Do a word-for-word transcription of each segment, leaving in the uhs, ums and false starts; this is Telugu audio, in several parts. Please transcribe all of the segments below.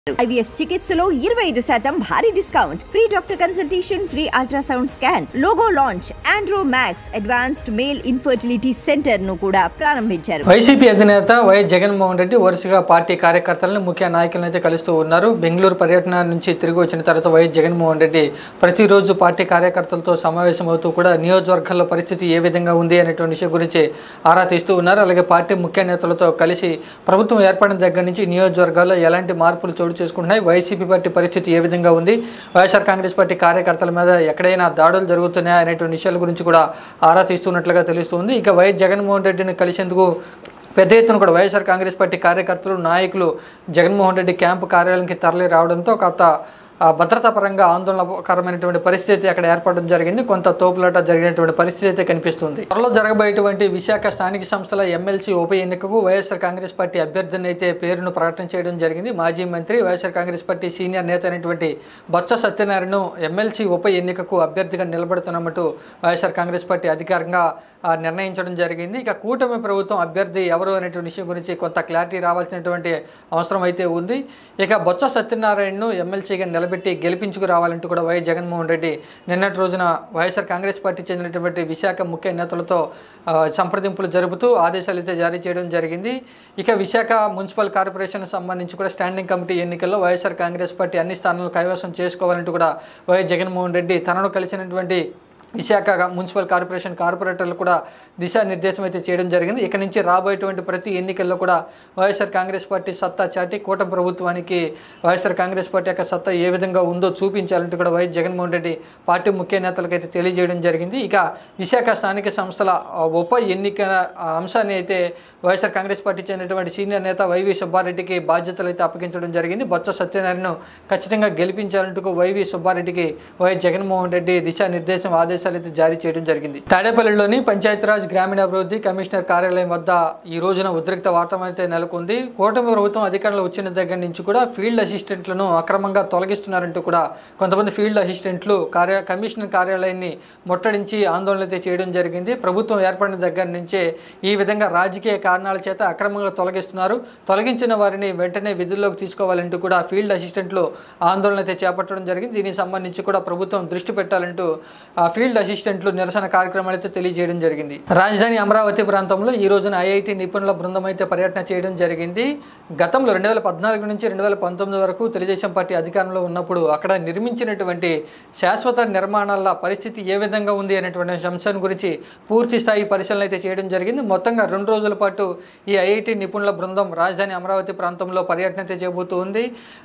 ఐవీఎఫ్ చికిత్సలో ఇరవై ఐదు శాతం భారీ discount, free doctor consultation, free ultrasound scan, logo launch, Andro Max advanced male infertility centre ను కూడా ప్రారంభించారు. వైసీపీ అధినేత వైఎస్ జగన్మోహన్ రెడ్డి వరుసగా పార్టీ కార్యకర్తలను, ముఖ్య నాయకులను అయితే కలుస్తూ ఉన్నారు. బెంగళూరు పర్యటన నుంచి తిరిగి వచ్చిన తర్వాత వైఎస్ జగన్మోహన్ రెడ్డి ప్రతిరోజు పార్టీ కార్యకర్తలతో సమావేశం అవుతూ కూడా నియోజకవర్గాల్లో పరిస్థితి ఏ విధంగా ఉంది అనేటువంటి విషయం గురించి ఆరా తీస్తూ ఉన్నారు. అలాగే పార్టీ ముఖ్య నేతలతో కలిసి ప్రభుత్వం ఏర్పడిన దగ్గర నుంచి నియోజకవర్గాల్లో ఎలాంటి మార్పులు చోటు చేసుకుంటున్నాయి, వైసీపీ పార్టీ పరిస్థితి ఏ విధంగా ఉంది, వైఎస్ఆర్ కాంగ్రెస్ పార్టీ కార్యకర్తల మీద ఎక్కడైనా దాడులు జరుగుతున్నాయా అనేటువంటి విషయాల గురించి కూడా ఆరా తీస్తున్నట్లుగా తెలుస్తుంది. ఇక వైఎస్ జగన్మోహన్ రెడ్డిని కలిసేందుకు పెద్ద ఎత్తున కూడా వైఎస్ఆర్ కాంగ్రెస్ పార్టీ కార్యకర్తలు, నాయకులు జగన్మోహన్ రెడ్డి క్యాంపు కార్యాలయానికి తరలి రావడంతో కొంత భద్రతా పరంగా ఆందోళనకరమైనటువంటి పరిస్థితి అక్కడ ఏర్పడడం జరిగింది. కొంత తోపులాట జరిగినటువంటి పరిస్థితి అయితే కనిపిస్తుంది. త్వరలో జరగబోయేటువంటి విశాఖ స్థానిక సంస్థల ఎమ్మెల్సీ ఉప ఎన్నికకు వైఎస్ఆర్ కాంగ్రెస్ పార్టీ అభ్యర్థిని అయితే పేరును ప్రకటన చేయడం జరిగింది. మాజీ మంత్రి, వైఎస్ఆర్ కాంగ్రెస్ పార్టీ సీనియర్ నేత అయినటువంటి బొత్స సత్యనారాయణను ఎమ్మెల్సీ ఉప ఎన్నికకు అభ్యర్థిగా నిలబడుతున్నట్టు వైఎస్ఆర్ కాంగ్రెస్ పార్టీ అధికారికంగా నిర్ణయించడం జరిగింది. ఇక కూటమి ప్రభుత్వం అభ్యర్థి ఎవరు అనేటువంటి విషయం గురించి కొంత క్లారిటీ రావాల్సినటువంటి అవసరం అయితే ఉంది. ఇక బొత్స సత్యనారాయణను ఎమ్మెల్సీగా నిలబెట్టి గెలిపించుకు రావాలంటూ కూడా వైఎస్ జగన్మోహన్ రెడ్డి నిన్నటి రోజున వైఎస్ఆర్ కాంగ్రెస్ పార్టీ చెందినటువంటి విశాఖ ముఖ్య నేతలతో సంప్రదింపులు జరుపుతూ ఆదేశాలు అయితే జారీ చేయడం జరిగింది. ఇక విశాఖ మున్సిపల్ కార్పొరేషన్ సంబంధించి కూడా స్టాండింగ్ కమిటీ ఎన్నికల్లో వైఎస్ఆర్ కాంగ్రెస్ పార్టీ అన్ని స్థానాలను కైవసం చేసుకోవాలంటూ కూడా వైఎస్ జగన్మోహన్ రెడ్డి తనను కలిసినటువంటి విశాఖ మున్సిపల్ కార్పొరేషన్ కార్పొరేటర్లు కూడా దిశానిర్దేశం అయితే చేయడం జరిగింది. ఇక నుంచి రాబోయేటువంటి ప్రతి ఎన్నికల్లో కూడా వైఎస్ఆర్ కాంగ్రెస్ పార్టీ సత్తా చాటి కూటమి ప్రభుత్వానికి వైఎస్ఆర్ కాంగ్రెస్ పార్టీ యొక్క సత్తా ఏ విధంగా ఉందో చూపించాలంటూ కూడా వైఎస్ జగన్మోహన్ రెడ్డి పార్టీ ముఖ్య నేతలకైతే తెలియజేయడం జరిగింది. ఇక విశాఖ స్థానిక సంస్థల ఉప ఎన్నిక అంశాన్ని అయితే వైఎస్ఆర్ కాంగ్రెస్ పార్టీ చెందినటువంటి సీనియర్ నేత వైవి సుబ్బారెడ్డికి బాధ్యతలు అయితే అప్పగించడం జరిగింది. బొత్స సత్యనారాయణను ఖచ్చితంగా గెలిపించాలంటూ వైవి సుబ్బారెడ్డికి వైఎస్ జగన్మోహన్ రెడ్డి దిశానిర్దేశం ఆదేశం అయితే జారీ చేయడం జరిగింది. తాడేపల్లిలోని పంచాయతీరాజ్ గ్రామీణాభివృద్ధి కమిషనర్ కార్యాలయం వద్ద ఈ రోజున ఉద్రిక్త వాతావరణం అయితే నెలకొంది. కూటమి ప్రభుత్వం అధికారంలో వచ్చిన దగ్గర నుంచి కూడా ఫీల్డ్ అసిస్టెంట్లను అక్రమంగా తొలగిస్తున్నారంటూ కూడా కొంతమంది ఫీల్డ్ అసిస్టెంట్లు కార్య కమిషనర్ కార్యాలయాన్ని ముట్టడించి ఆందోళన అయితే చేయడం జరిగింది. ప్రభుత్వం ఏర్పడిన దగ్గర నుంచే ఈ విధంగా రాజకీయ కారణాల చేత అక్రమంగా తొలగిస్తున్నారు, తొలగించిన వారిని వెంటనే విధుల్లోకి తీసుకోవాలంటూ కూడా ఫీల్డ్ అసిస్టెంట్లు ఆందోళన అయితే చేపట్టడం జరిగింది. దీనికి సంబంధించి కూడా ప్రభుత్వం దృష్టి పెట్టాలంటూ ఆ ఫీల్డ్ అసిస్టెంట్లు నిరసన కార్యక్రమాలు అయితే తెలియజేయడం జరిగింది. రాజధాని అమరావతి ప్రాంతంలో ఈ రోజున ఐఐటి నిపుణుల బృందం అయితే పర్యటన చేయడం జరిగింది. గతంలో రెండు వేల పద్నాలుగు నుంచి రెండు వేల పంతొమ్మిది వరకు తెలుగుదేశం పార్టీ అధికారంలో ఉన్నప్పుడు అక్కడ నిర్మించినటువంటి శాశ్వత నిర్మాణాల పరిస్థితి ఏ విధంగా ఉంది అనేటువంటి అంశం గురించి పూర్తి స్థాయి పరిశీలన అయితే చేయడం జరిగింది. మొత్తంగా రెండు రోజుల పాటు ఈ ఐఐటి నిపుణుల బృందం రాజధాని అమరావతి ప్రాంతంలో పర్యటన అయితే చేయబోతూ ఉంది.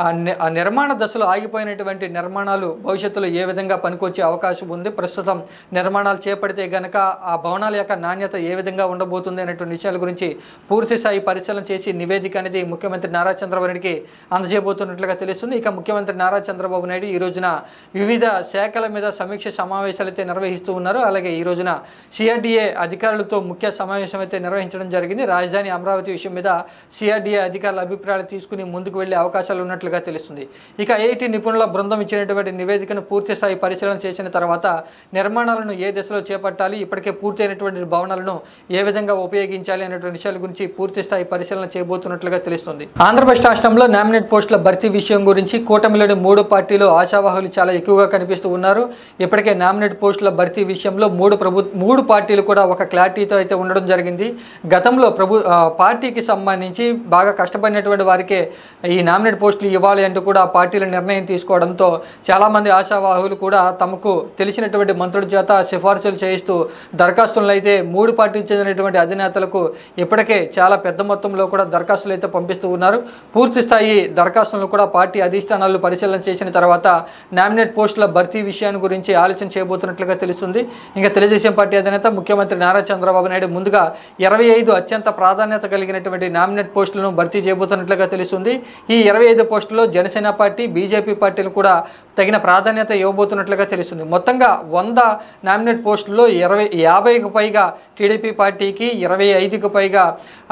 ఆ నిర్మాణ దశలో ఆగిపోయినటువంటి నిర్మాణాలు భవిష్యత్తులో ఏ విధంగా పనికొచ్చే అవకాశం ఉంది, ప్రస్తుతం నిర్మాణాలు చేపడితే గనక ఆ భవనాల యొక్క నాణ్యత ఏ విధంగా ఉండబోతుంది అనేటువంటి విషయాల గురించి పూర్తి స్థాయి పరిశీలన చేసి నివేదిక అనేది ముఖ్యమంత్రి నారా చంద్రబాబు నాయుడికి అందజేయబోతున్నట్లుగా తెలుస్తుంది. ఇక ముఖ్యమంత్రి నారా చంద్రబాబు నాయుడు ఈ రోజున వివిధ శాఖల మీద సమీక్ష సమావేశాలు అయితే నిర్వహిస్తూ ఉన్నారు. అలాగే ఈ రోజున సిఆర్డీఏ అధికారులతో ముఖ్య సమావేశం అయితే నిర్వహించడం జరిగింది. రాజధాని అమరావతి విషయం మీద సిఆర్డీఏ అధికారుల అభిప్రాయాలు తీసుకుని ముందుకు వెళ్లే అవకాశాలు ఉన్నట్లుగా తెలుస్తుంది. ఇక ఐఐటి నిపుణుల బృందం ఇచ్చినటువంటి నివేదికను పూర్తి స్థాయి పరిశీలన చేసిన తర్వాత నిర్మాణాలను ఏ దశలో చేపట్టాలి, ఇప్పటికే పూర్తయినటువంటి భవనాలను ఏ విధంగా ఉపయోగించాలి అనేటువంటి విషయాల గురించి పూర్తి స్థాయి పరిశీలన చేయబోతున్నట్లుగా తెలుస్తుంది. ఆంధ్రప్రదేశ్ రాష్ట్రంలో నామినేట్ పోస్టుల భర్తీ విషయం గురించి కూటమిలోని మూడు పార్టీలు ఆశావాహులు చాలా ఎక్కువగా కనిపిస్తూ ఉన్నారు. ఇప్పటికే నామినేట్ పోస్టుల భర్తీ విషయంలో మూడు ప్రభు మూడు పార్టీలు కూడా ఒక క్లారిటీతో అయితే ఉండడం జరిగింది. గతంలో ప్రభు పార్టీకి సంబంధించి బాగా కష్టపడినటువంటి వారికే ఈ నామినేట్ పోస్టులు ఇవ్వాలి అంటూ కూడా పార్టీల నిర్ణయం తీసుకోవడంతో చాలామంది ఆశావాహులు కూడా తమకు తెలిసినటువంటి మంత్రుల చేత సిఫార్సులు చేయిస్తూ దరఖాస్తులను అయితే మూడు పార్టీలు చెందినటువంటి అధినేతలకు ఇప్పటికే చాలా పెద్ద మొత్తంలో కూడా దరఖాస్తులు అయితే పంపిస్తూ ఉన్నారు. పూర్తి స్థాయి దరఖాస్తులను కూడా పార్టీ అధిష్టానాలు పరిశీలన చేసిన తర్వాత నామినేట్ పోస్టుల భర్తీ విషయాన్ని గురించి ఆలోచన చేయబోతున్నట్లుగా తెలుస్తుంది. ఇంకా తెలుగుదేశం పార్టీ అధినేత ముఖ్యమంత్రి నారా చంద్రబాబు నాయుడు ముందుగా ఇరవై ఐదు అత్యంత ప్రాధాన్యత కలిగినటువంటి నామినేట్ పోస్టులను భర్తీ చేయబోతున్నట్లుగా తెలుస్తుంది. ఈ ఇరవై ఐదు పోస్టుల్లో జనసేన పార్టీ, బీజేపీ పార్టీలు కూడా తగిన ప్రాధాన్యత ఇవ్వబోతున్నట్లుగా తెలుస్తుంది. మొత్తంగా వంద నామినేట్ పోస్టుల్లో ఇరవై యాభైకి పైగా టీడీపీ పార్టీకి, ఇరవై ఐదుకు పైగా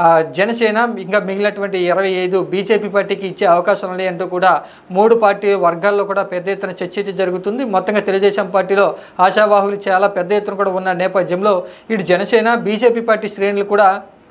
జనసేన, ఇంకా మిగిలినటువంటి ఇరవై ఐదు బీజేపీ పార్టీకి ఇచ్చే అవకాశం ఉంది అంటూ కూడా మూడు పార్టీ వర్గాల్లో కూడా పెద్ద ఎత్తున చర్చ జరుగుతుంది. మొత్తంగా తెలుగుదేశం పార్టీలో ఆశావాహులు చాలా పెద్ద ఎత్తున కూడా ఉన్న నేపథ్యంలో ఇటు జనసేన, బీజేపీ పార్టీ శ్రేణులు కూడా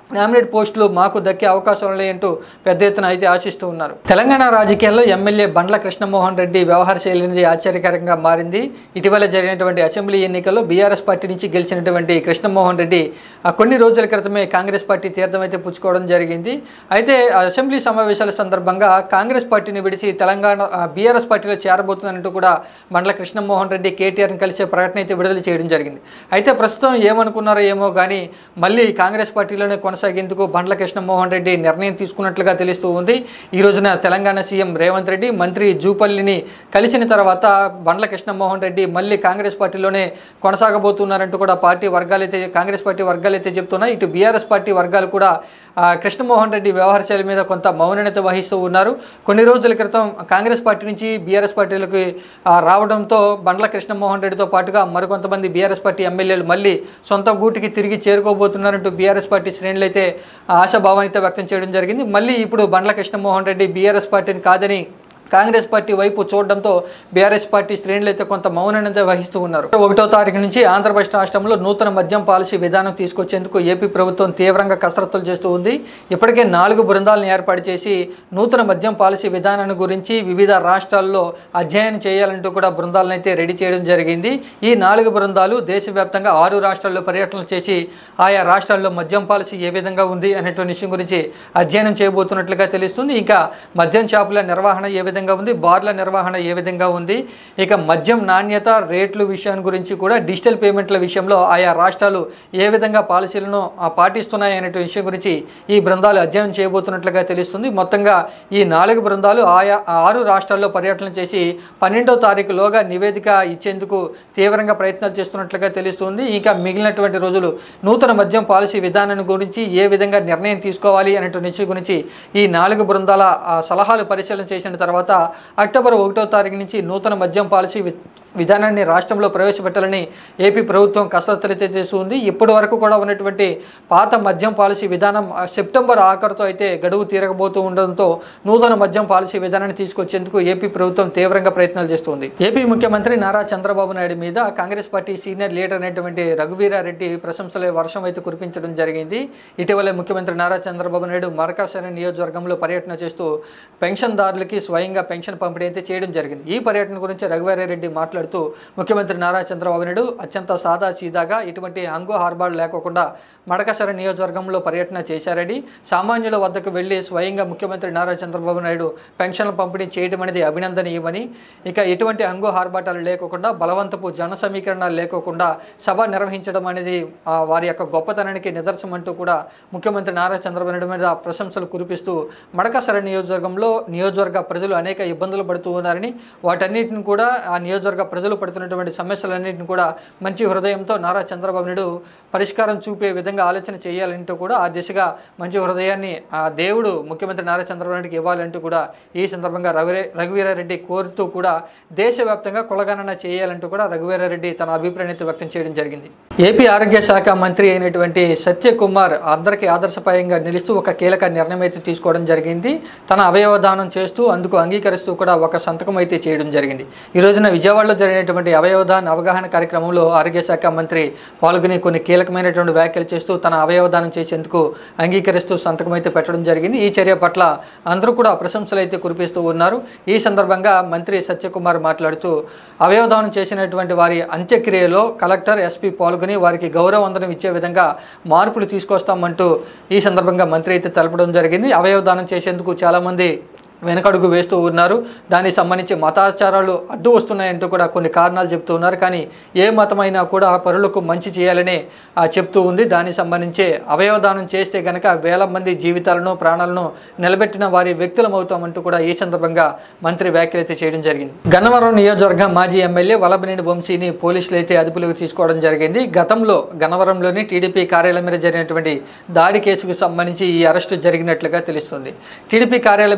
నామినేట్ పోస్టులు మాకు దక్కే అవకాశం లేదంటూ పెద్ద ఎత్తున అయితే ఆశిస్తూ ఉన్నారు. తెలంగాణ రాజకీయాల్లో ఎమ్మెల్యే బండ్ల కృష్ణమోహన్ రెడ్డి వ్యవహార శైలి అనేది ఆశ్చర్యకరంగా మారింది. ఇటీవల జరిగినటువంటి అసెంబ్లీ ఎన్నికల్లో బీఆర్ఎస్ పార్టీ నుంచి గెలిచినటువంటి కృష్ణమోహన్ రెడ్డి కొన్ని రోజుల క్రితమే కాంగ్రెస్ పార్టీ తీర్థం అయితే పుచ్చుకోవడం జరిగింది. అయితే అసెంబ్లీ సమావేశాల సందర్భంగా కాంగ్రెస్ పార్టీని విడిచి తెలంగాణ బీఆర్ఎస్ పార్టీలో చేరబోతుందంటూ కూడా బండ్ల కృష్ణమోహన్ రెడ్డి కేటీఆర్ని కలిసే ప్రకటన అయితే విడుదల చేయడం జరిగింది. అయితే ప్రస్తుతం ఏమనుకున్నారో ఏమో కానీ మళ్ళీ కాంగ్రెస్ పార్టీలోనే కొనసాగేందుకు బండ్ల కృష్ణమోహన్ రెడ్డి నిర్ణయం తీసుకున్నట్లుగా తెలుస్తూ ఉంది. ఈ రోజున తెలంగాణ సీఎం రేవంత్ రెడ్డి మంత్రి జూపల్లిని కలిసిన తర్వాత బండ్ల కృష్ణమోహన్ రెడ్డి మళ్ళీ కాంగ్రెస్ పార్టీలోనే కొనసాగబోతున్నారంటూ కూడా పార్టీ వర్గాలైతే కాంగ్రెస్ పార్టీ వర్గాలైతే చెప్తున్నాయి. ఇటు బీఆర్ఎస్ పార్టీ వర్గాలు కూడా కృష్ణమోహన్ రెడ్డి వ్యవహార శైలి మీద కొంత మౌనత వహిస్తూ ఉన్నారు. కొన్ని రోజుల క్రితం కాంగ్రెస్ పార్టీ నుంచి బీఆర్ఎస్ పార్టీలకు రావడంతో బండ్ల కృష్ణమోహన్ రెడ్డితో పాటుగా మరికొంతమంది బీఆర్ఎస్ పార్టీ ఎమ్మెల్యేలు మళ్ళీ సొంత గూటికి తిరిగి చేరుకోబోతున్నారంటూ బీఆర్ఎస్ పార్టీ శ్రేణులు అయితే ఆశాభావాన్ని అయితే వ్యక్తం చేయడం జరిగింది. మళ్ళీ ఇప్పుడు బండ్ల కృష్ణమోహన్ రెడ్డి బీఆర్ఎస్ పార్టీని కాదని కాంగ్రెస్ పార్టీ వైపు చూడడంతో బీఆర్ఎస్ పార్టీ శ్రేణులు అయితే కొంత మౌనాన్ని వహిస్తూ ఉన్నారు. ఒకటో తారీఖు నుంచి ఆంధ్రప్రదేశ్ రాష్ట్రంలో నూతన మద్యం పాలసీ విధానం తీసుకొచ్చేందుకు ఏపీ ప్రభుత్వం తీవ్రంగా కసరత్తులు చేస్తూ ఉంది. ఇప్పటికే నాలుగు బృందాలను ఏర్పాటు చేసి నూతన మద్యం పాలసీ విధానాన్ని గురించి వివిధ రాష్ట్రాల్లో అధ్యయనం చేయాలంటూ కూడా బృందాలను అయితే రెడీ చేయడం జరిగింది. ఈ నాలుగు బృందాలు దేశవ్యాప్తంగా ఆరు రాష్ట్రాల్లో పర్యటనలు చేసి ఆయా రాష్ట్రాల్లో మద్యం పాలసీ ఏ విధంగా ఉంది అనేటువంటి విషయం గురించి అధ్యయనం చేయబోతున్నట్లుగా తెలుస్తుంది. ఇంకా మద్యం షాపుల నిర్వహణ ఏ విధంగా ఉంది, బార్ల నిర్వహణ ఏ విధంగా ఉంది, ఇక మద్యం నాణ్యత రేట్లు విషయాన్ని గురించి కూడా డిజిటల్ పేమెంట్ల విషయంలో ఆయా రాష్ట్రాలు ఏ విధంగా పాలసీలను పాటిస్తున్నాయి అనే విషయం గురించి ఈ బృందాలు అధ్యయనం చేయబోతున్నట్లుగా తెలుస్తుంది. మొత్తంగా ఈ నాలుగు బృందాలు ఆయా ఆరు రాష్ట్రాల్లో పర్యటన చేసి పన్నెండో తారీఖులోగా నివేదిక ఇచ్చేందుకు తీవ్రంగా ప్రయత్నాలు చేస్తున్నట్లుగా తెలుస్తుంది. ఇంకా మిగిలినటువంటి రోజులు నూతన మద్యం పాలసీ విధానాన్ని గురించి ఏ విధంగా నిర్ణయం తీసుకోవాలి అనే విషయం గురించి ఈ నాలుగు బృందాల సలహాలు పరిశీలన చేసిన తర్వాత అక్టోబర్ ఒకటో తారీఖు నుంచి నూతన మద్యం పాలసీ విధానాన్ని రాష్ట్రంలో ప్రవేశపెట్టాలని ఏపీ ప్రభుత్వం కసరత్తులు అయితే చేస్తుంది. ఇప్పటి వరకు కూడా ఉన్నటువంటి పాత మద్యం పాలసీ విధానం సెప్టెంబర్ ఆఖరుతో అయితే గడువు తీరకపోతూ ఉండడంతో నూతన మద్యం పాలసీ విధానాన్ని తీసుకొచ్చేందుకు ఏపీ ప్రభుత్వం తీవ్రంగా ప్రయత్నాలు చేస్తుంది. ఏపీ ముఖ్యమంత్రి నారా చంద్రబాబు నాయుడు మీద కాంగ్రెస్ పార్టీ సీనియర్ లీడర్ అయినటువంటి రఘువీరారెడ్డి ప్రశంసల వర్షం అయితే కురిపించడం జరిగింది. ఇటీవలే ముఖ్యమంత్రి నారా చంద్రబాబు నాయుడు మరకాసర నియోజకవర్గంలో పర్యటన చేస్తూ పెన్షన్దారులకి స్వయంగా పెన్షన్ పంపిణీ అయితే చేయడం జరిగింది. ఈ పర్యటన గురించి రఘువీరారెడ్డి మాట్లాడుతూ ముఖ్యమంత్రి నారా చంద్రబాబు నాయుడు అత్యంత సాదా సీదాగా ఇటువంటి హంగు హార్బాడ్ లేకుండా మడకసర నియోజకవర్గంలో పర్యటన చేశారని, సామాన్యుల వద్దకు వెళ్లి స్వయంగా ముఖ్యమంత్రి నారా చంద్రబాబు నాయుడు పెన్షన్ల పంపిణీ చేయడం అనేది అభినందనీయమని, ఇక ఎటువంటి హంగు హార్బాటాలు లేకుండా బలవంతపు జన సమీకరణాలు లేకోకుండా సభ నిర్వహించడం అనేది వారి యొక్క గొప్పతనానికి నిదర్శనం అంటూ కూడా ముఖ్యమంత్రి నారా చంద్రబాబు నాయుడు మీద ప్రశంసలు కురిపిస్తూ మడకసర నియోజకవర్గంలో నియోజకవర్గ ప్రజలు అనేక ఇబ్బందులు పడుతూ ఉన్నారని, వాటన్నిటిని కూడా ఆ నియోజకవర్గ ప్రజలు పడుతున్నటువంటి సమస్యలన్నింటిని కూడా మంచి హృదయంతో నారా చంద్రబాబు నాయుడు పరిష్కారం చూపే విధంగా ఆలోచన చేయాలంటూ కూడా ఆ దిశగా మంచి హృదయాన్ని ఆ దేవుడు ముఖ్యమంత్రి నారా చంద్రబాబు నాయుడుకి ఇవ్వాలంటూ కూడా ఈ సందర్భంగా రఘువీ రఘువీరారెడ్డి కోరుతూ కూడా దేశవ్యాప్తంగా కులగణన చేయాలంటూ కూడా రఘువీరారెడ్డి తన అభిప్రాయాన్ని వ్యక్తం చేయడం జరిగింది. ఏపీ ఆరోగ్య శాఖ మంత్రి అయినటువంటి సత్యకుమార్ అందరికీ ఆదర్శప్రాయంగా నిలుస్తూ ఒక కీలక నిర్ణయం అయితే తీసుకోవడం జరిగింది. తన అవయవదానం చేస్తూ అందుకు అంగీకరిస్తూ కూడా ఒక సంతకం అయితే చేయడం జరిగింది. ఈ రోజున విజయవాడలో జరిగినటువంటి అవయవదాన అవగాహన కార్యక్రమంలో ఆరోగ్య శాఖ మంత్రి పాల్గొని కొన్ని కీలకమైనటువంటి వ్యాఖ్యలు చేస్తూ తన అవయవదానం చేసేందుకు అంగీకరిస్తూ సంతకం అయితే పెట్టడం జరిగింది. ఈ చర్య పట్ల అందరూ కూడా ప్రశంసలు అయితే కురిపిస్తూ ఉన్నారు. ఈ సందర్భంగా మంత్రి సత్యకుమార్ మాట్లాడుతూ అవయవదానం చేసినటువంటి వారి అంత్యక్రియలో కలెక్టర్, ఎస్పీ పాల్గొని వారికి గౌరవ వందనం ఇచ్చే విధంగా మార్పులు తీసుకొస్తామంటూ ఈ సందర్భంగా మంత్రి అయితే తెలపడం జరిగింది. అవయవదానం చేసేందుకు చాలామంది వెనకడుగు వేస్తూ ఉన్నారు. దానికి సంబంధించి మతాచారాలు అడ్డు వస్తున్నాయంటూ కూడా కొన్ని కారణాలు చెప్తూ ఉన్నారు. కానీ ఏ మతమైనా కూడా పరులకు మంచి చేయాలని చెప్తూ ఉంది. దానికి సంబంధించి అవయవదానం చేస్తే కనుక వేల మంది జీవితాలను ప్రాణాలను నిలబెట్టిన వారి వ్యక్తులం అవుతామంటూ కూడా ఈ సందర్భంగా మంత్రి వ్యాఖ్యలు అయితే చేయడం జరిగింది. గన్నవరం నియోజకవర్గ మాజీ ఎమ్మెల్యే వల్లభనేని వంశీని పోలీసులు అయితే అదుపులోకి తీసుకోవడం జరిగింది. గతంలో గన్నవరంలోని టీడీపీ కార్యాలయం మీద జరిగినటువంటి దాడి కేసుకు సంబంధించి ఈ అరెస్టు జరిగినట్లుగా తెలుస్తుంది. టీడీపీ కార్యాలయం మీద జరిగినటువంటి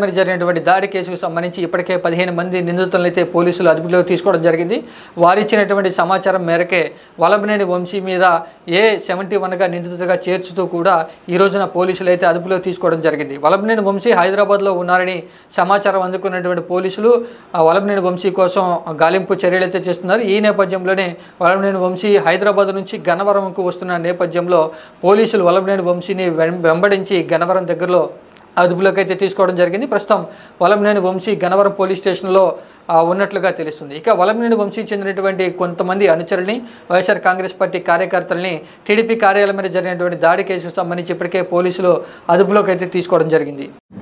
జరిగినటువంటి దాడి కేసుకు సంబంధించి ఇప్పటికే పదిహేను మంది నిందితులను అయితే పోలీసులు అదుపులోకి తీసుకోవడం జరిగింది. వారు ఇచ్చినటువంటి సమాచారం మేరకే వల్లభనేని వంశీ మీద ఏ సెవెంటీ వన్గా నిందితుడిగా చేర్చుతూ కూడా ఈ రోజున పోలీసులు అయితే అదుపులోకి తీసుకోవడం జరిగింది. వల్లభనేని వంశీ హైదరాబాద్లో ఉన్నారని సమాచారం అందుకున్నటువంటి పోలీసులు వల్లభనేని వంశీ కోసం గాలింపు చర్యలు అయితే చేస్తున్నారు. ఈ నేపథ్యంలోనే వల్లభనేని వంశీ హైదరాబాద్ నుంచి గన్నవరంకు వస్తున్న నేపథ్యంలో పోలీసులు వల్లభనేని వంశీని వెంబడించి గన్నవరం దగ్గరలో అదుపులోకి అయితే తీసుకోవడం జరిగింది. ప్రస్తుతం వల్లభనేని వంశీ గన్నవరం పోలీస్ స్టేషన్లో ఉన్నట్లుగా తెలుస్తుంది. ఇక వల్లభనేని వంశీ చెందినటువంటి కొంతమంది అనుచరుల్ని, వైఎస్ఆర్ కాంగ్రెస్ పార్టీ కార్యకర్తల్ని టీడీపీ కార్యాలయం మీద జరిగినటువంటి దాడి కేసుకు సంబంధించి ఇప్పటికే పోలీసులు అదుపులోకి అయితే తీసుకోవడం జరిగింది.